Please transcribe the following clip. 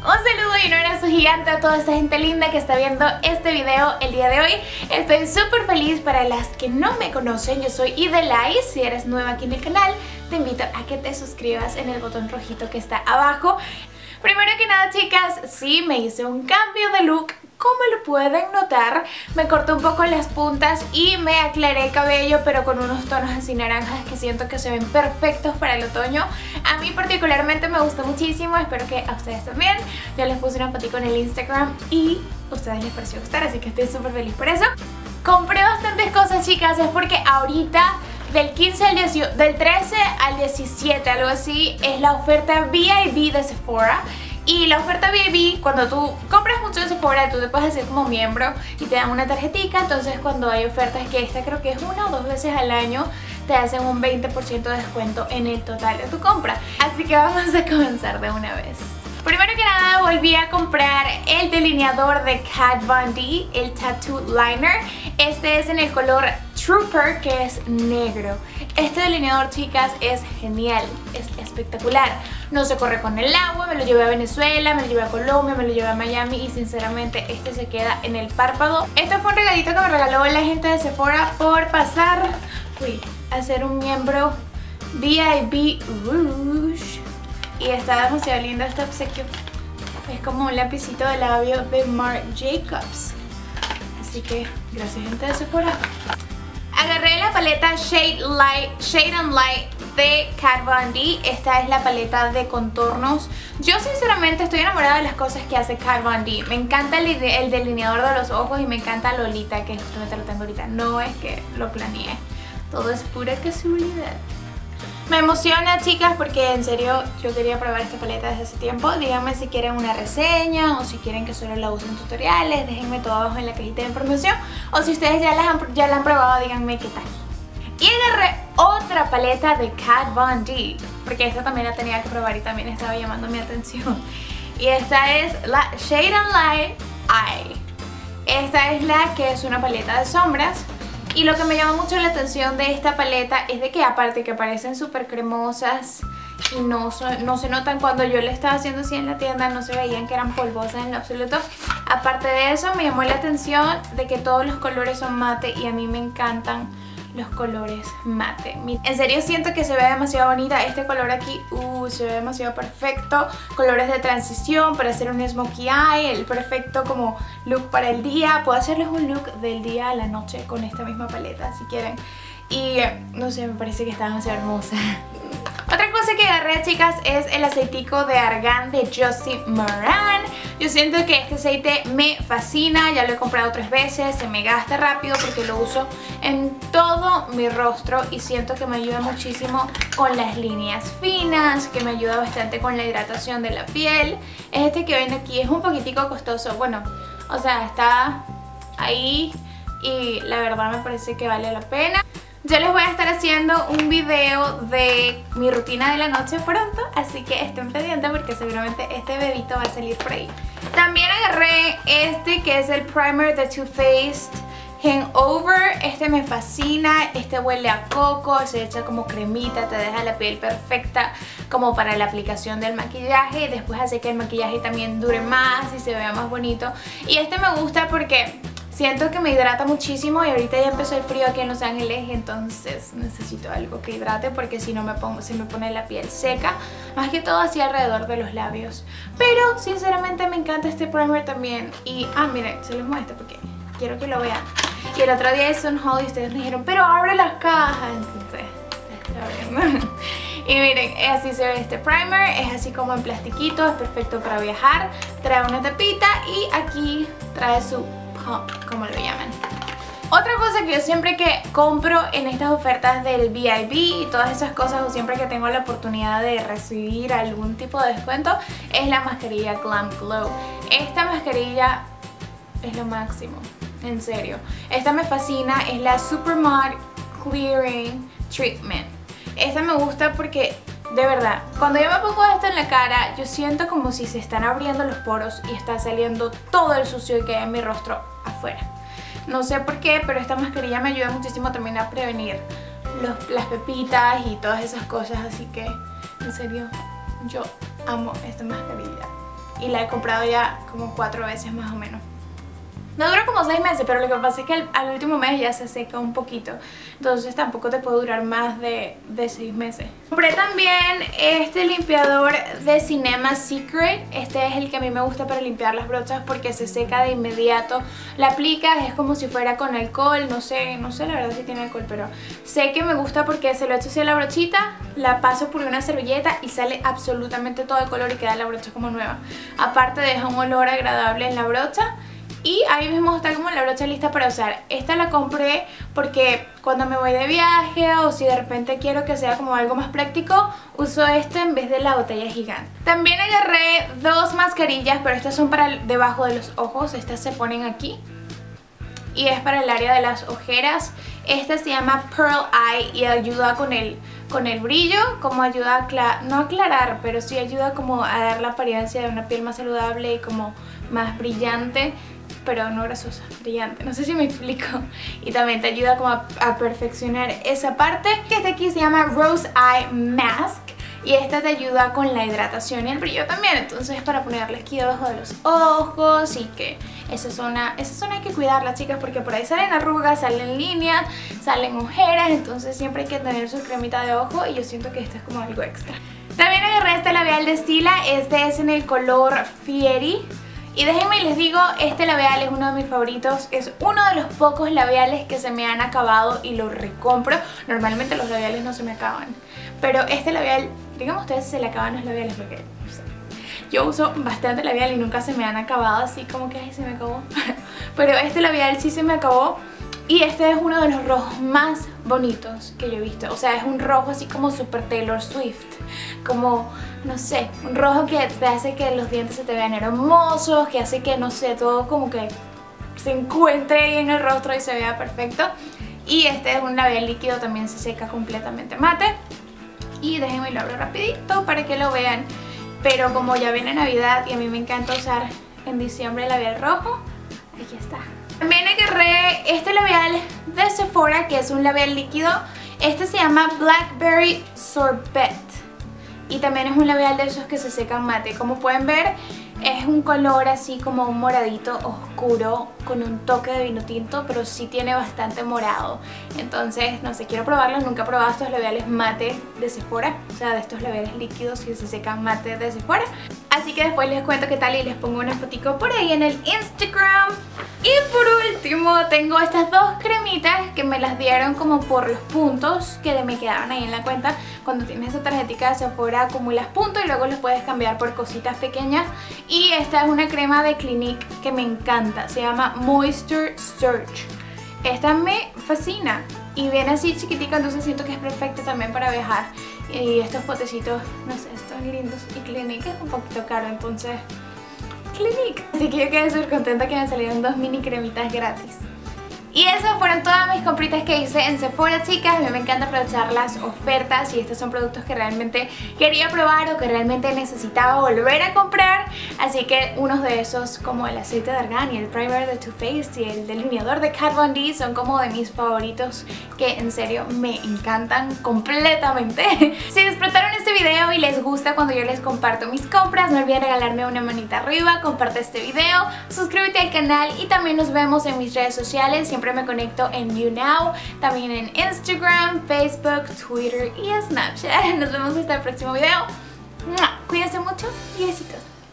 Un saludo y un abrazo gigante a toda esta gente linda que está viendo este video el día de hoy. Estoy súper feliz. Para las que no me conocen, yo soy Idelay. Si eres nueva aquí en el canal, te invito a que te suscribas en el botón rojito que está abajo. Primero que nada, chicas, sí me hice un cambio de look. Como lo pueden notar, me corté un poco las puntas y me aclaré el cabello, pero con unos tonos así naranjas que siento que se ven perfectos para el otoño. A mí particularmente me gustó muchísimo, espero que a ustedes también. Yo les puse una fotico en el Instagram y a ustedes les pareció gustar, así que estoy súper feliz por eso. Compré bastantes cosas, chicas, es porque ahorita del 13 al 17, algo así, es la oferta VIP de Sephora. Y la oferta VIP, cuando tú compras mucho en Sephora, tú te puedes hacer como miembro y te dan una tarjetita. Entonces cuando hay ofertas, que esta creo que es 1 o 2 veces al año, te hacen un 20% de descuento en el total de tu compra. Así que vamos a comenzar de una vez. Primero que nada, volví a comprar el delineador de Kat Von D, el Tattoo Liner. Este es en el color Trooper, que es negro. Este delineador, chicas, es genial, es espectacular. No se corre con el agua, me lo llevé a Venezuela, me lo llevé a Colombia, me lo llevé a Miami y sinceramente este se queda en el párpado. Este fue un regalito que me regaló la gente de Sephora por pasar a ser un miembro VIP Rouge. Y está demasiado lindo este obsequio. Es como un lapicito de labio de Marc Jacobs. Así que gracias, gente de Sephora. Agarré la paleta Shade and Light de Kat Von D. Esta es la paleta de contornos. Yo sinceramente estoy enamorada de las cosas que hace Kat Von D. Me encanta el delineador de los ojos y me encanta Lolita, que justamente lo tengo ahorita. No es que lo planeé, todo es pura casualidad. Me emociona, chicas, porque en serio yo quería probar esta paleta desde hace tiempo. Díganme si quieren una reseña o si quieren que solo la use en tutoriales. Déjenme todo abajo en la cajita de información. O si ustedes ya la han probado, díganme qué tal. Y agarré otra paleta de Kat Von D, porque esta también la tenía que probar y también estaba llamando mi atención. Y esta es la Shade and Light Eye. Esta es la que es una paleta de sombras. Y lo que me llama mucho la atención de esta paleta es de que, aparte que parecen súper cremosas y no se notan, cuando yo le estaba haciendo así en la tienda no se veían que eran polvosas en lo absoluto. Aparte de eso, me llamó la atención de que todos los colores son mate y a mí me encantan los colores mate. En serio siento que se ve demasiado bonita. Este color aquí, se ve demasiado perfecto. Colores de transición para hacer un smokey eye, el perfecto como look para el día. Puedo hacerles un look del día a la noche con esta misma paleta si quieren. Y no sé, me parece que está demasiado hermosa. Otra cosa que agarré, chicas, es el aceitico de argán de Josie Maran. Yo siento que este aceite me fascina, ya lo he comprado 3 veces, se me gasta rápido porque lo uso en todo mi rostro y siento que me ayuda muchísimo con las líneas finas, que me ayuda bastante con la hidratación de la piel. Este que ven aquí es un poquitico costoso, bueno, o sea, está ahí y la verdad me parece que vale la pena. Yo les voy a estar haciendo un video de mi rutina de la noche pronto, así que estén pendientes porque seguramente este bebito va a salir por ahí. También agarré este que es el primer de Too Faced Hangover. Este me fascina, este huele a coco, se echa como cremita, te deja la piel perfecta como para la aplicación del maquillaje y después hace que el maquillaje también dure más y se vea más bonito. Y este me gusta porque siento que me hidrata muchísimo y ahorita ya empezó el frío aquí en Los Ángeles, entonces necesito algo que hidrate porque si no se me pone la piel seca, más que todo así alrededor de los labios. Pero sinceramente me encanta este primer también y, miren, se los muestro porque quiero que lo vean. Y el otro día es un haul y ustedes me dijeron, pero abre las cajas, entonces estoy abriendo. Y miren, así se ve este primer, es así como en plastiquito, es perfecto para viajar, trae una tapita y aquí trae su como lo llaman. Otra cosa que yo siempre que compro en estas ofertas del VIP y todas esas cosas, o siempre que tengo la oportunidad de recibir algún tipo de descuento, es la mascarilla Glam Glow. Esta mascarilla es lo máximo, en serio. Esta me fascina, es la Supermod Clearing Treatment. Esta me gusta porque, de verdad, cuando yo me pongo esto en la cara, yo siento como si se están abriendo los poros y está saliendo todo el sucio que hay en mi rostro afuera. No sé por qué, pero esta mascarilla me ayuda muchísimo también a prevenir las pepitas y todas esas cosas, así que, en serio, yo amo esta mascarilla. y la he comprado ya como 4 veces más o menos. Me dura como 6 meses, pero lo que pasa es que al último mes ya se seca un poquito. Entonces tampoco te puede durar más de 6 meses. Compré también este limpiador de Cinema Secret. Este es el que a mí me gusta para limpiar las brochas porque se seca de inmediato. La aplicas, es como si fuera con alcohol. No sé la verdad si tiene alcohol, pero sé que me gusta porque se lo echo así a la brochita, la paso por una servilleta y sale absolutamente todo el color y queda la brocha como nueva. Aparte deja un olor agradable en la brocha. Y ahí mismo está como la brocha lista para usar. Esta la compré porque cuando me voy de viaje o si de repente quiero que sea como algo más práctico, uso este en vez de la botella gigante. También agarré 2 mascarillas, pero estas son para debajo de los ojos. Estas se ponen aquí y es para el área de las ojeras. Esta se llama Pearl Eye y ayuda con el brillo, como ayuda a no aclarar, pero sí ayuda como a dar la apariencia de una piel más saludable y como más brillante, pero no grasosa, brillante, no sé si me explico. Y también te ayuda como a perfeccionar esa parte. Este aquí se llama Rose Eye Mask y esta te ayuda con la hidratación y el brillo también. Entonces para ponerle aquí debajo de los ojos y que esa zona hay que cuidarla, chicas, porque por ahí salen arrugas, salen líneas, salen ojeras. Entonces siempre hay que tener su cremita de ojo y yo siento que esto es como algo extra. También agarré este labial de Stila. Este es en el color Fieri. Y déjenme y les digo, este labial es uno de mis favoritos. Es uno de los pocos labiales que se me han acabado y lo recompro. Normalmente los labiales no se me acaban, pero este labial, digamos ustedes si se le acaban los labiales, porque no sé, yo uso bastante labial y nunca se me han acabado así como que ay, se me acabó. Pero este labial sí se me acabó. Y este es uno de los rojos más bonitos que yo he visto. O sea, es un rojo así como super Taylor Swift. Como, no sé, un rojo que te hace que los dientes se te vean hermosos, que hace que, no sé, todo como que se encuentre ahí en el rostro y se vea perfecto. Y este es un labial líquido, también se seca completamente mate. Y déjenme lo abro rapidito para que lo vean. Pero como ya viene Navidad y a mí me encanta usar en diciembre el labial rojo, aquí está. También agarré este labial de Sephora, que es un labial líquido. Este se llama Blackberry Sorbet y también es un labial de esos que se secan mate. Como pueden ver, es un color así como un moradito oscuro con un toque de vino tinto, pero sí tiene bastante morado. Entonces, no sé, quiero probarlo. Nunca he probado estos labiales mate de Sephora, o sea, de estos labiales líquidos que se secan mate de Sephora. Así que después les cuento qué tal y les pongo una fotico por ahí en el Instagram. Y por último tengo estas 2 cremitas que me las dieron como por los puntos que me quedaron ahí en la cuenta. Cuando tienes esa tarjetita de Sephora acumulas puntos y luego los puedes cambiar por cositas pequeñas. Y esta es una crema de Clinique que me encanta, se llama Moisture Surge. Esta me fascina y viene así chiquitica, entonces siento que es perfecta también para viajar. Y estos potecitos, no sé, están lindos. Y Clinique es un poquito caro, entonces Clinique. Así que yo quedé súper contenta que me salieron 2 mini cremitas gratis. Y esas fueron todas mis compritas que hice en Sephora, chicas. A mí me encanta aprovechar las ofertas y estos son productos que realmente quería probar o que realmente necesitaba volver a comprar. Así que unos de esos, como el aceite de argán y el primer de Too Faced y el delineador de Kat Von D, son como de mis favoritos que en serio me encantan completamente. Si disfrutaron este video y les gusta cuando yo les comparto mis compras, no olviden regalarme una manita arriba, comparte este video, suscríbete al canal y también nos vemos en mis redes sociales. Siempre me conecto en YouNow, también en Instagram, Facebook, Twitter y Snapchat. Nos vemos hasta el próximo video. Cuídense mucho y besitos.